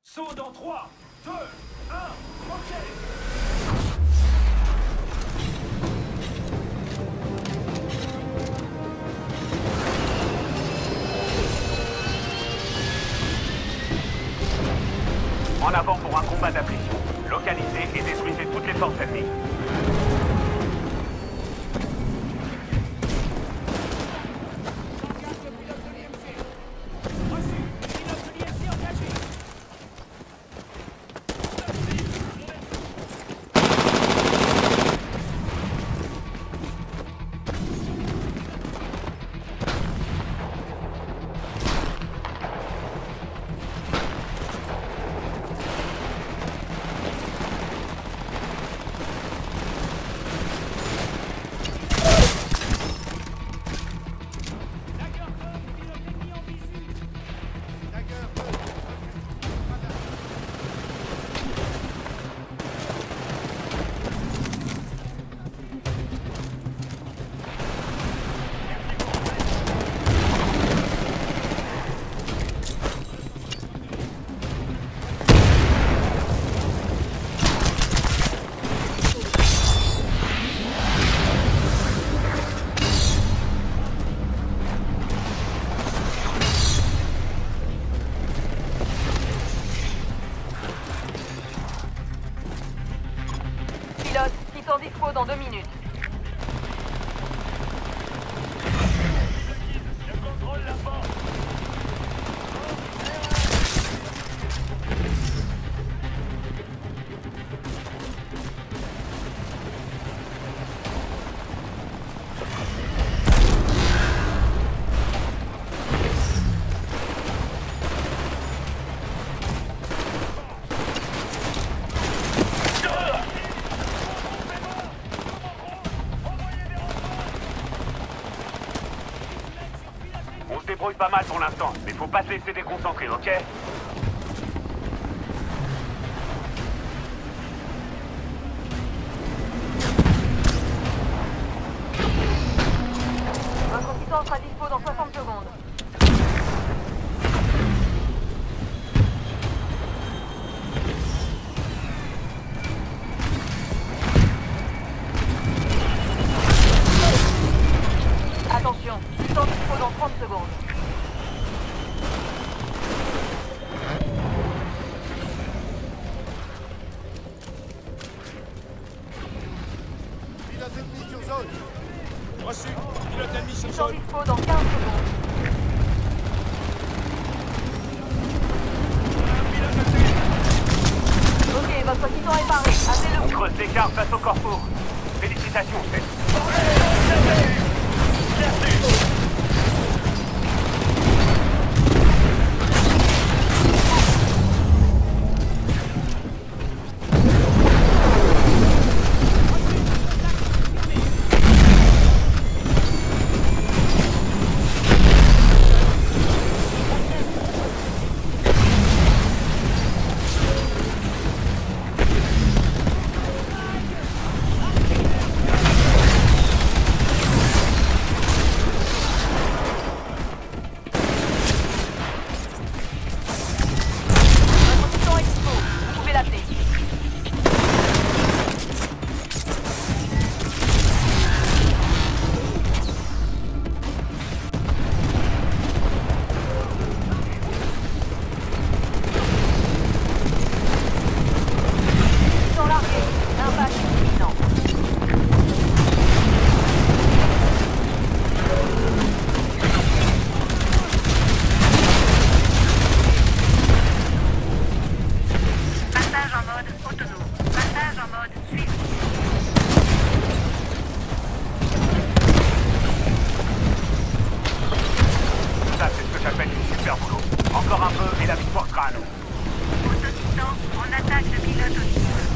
Saut dans 3, 2, 1, ok. En avant pour un combat d'attrition. Localisez et détruisez toutes les forces ennemies. Pilote, qui sont dispo dans 2 minutes. Je contrôle la porte. On se débrouille pas mal pour l'instant, mais faut pas se laisser déconcentrer, ok? Votre assistant sera dispo dans 60 secondes. Attention, ils sont dispo dans 30 secondes. Pilote ennemi sur zone. Reçu. Pilote ennemi sur Ils sont zone. dispo dans 15 secondes. Ok, votre assistant est paré. Appelez-le. On creuse l'écart face au corpo. Félicitations, chef. Votre assistant est dispo. Vous pouvez l'appeler. Ils sont largués. Impact imminent. Passage en mode autonome. Passage en mode suivi. Ça, c'est ce que j'appelle du super boulot. Encore un peu et la victoire sera à nous. Autodistance, on attaque le pilote au niveau.